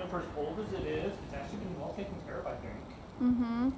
for as old as it is, it's actually been well taken care of, I think. Mm-hmm.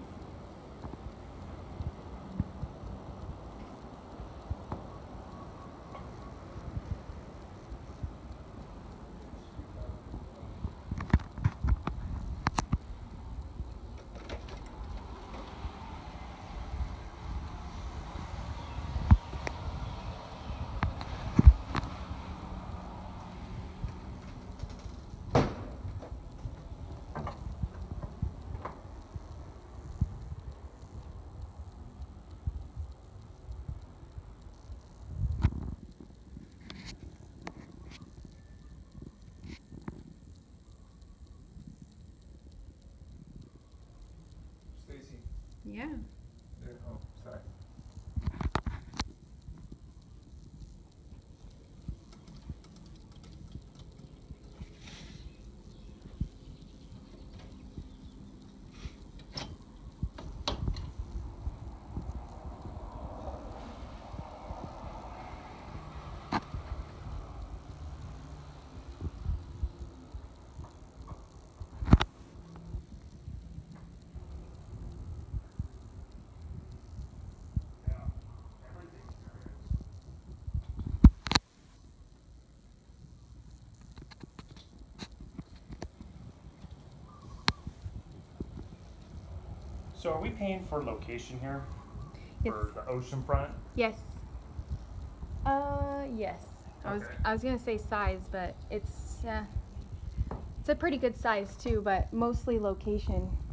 Stacey. Yeah. Oh, sorry. So are we paying for location here? Yes. For the ocean front? Yes. Yes. Okay. I was gonna say size, but it's a pretty good size too, but mostly location.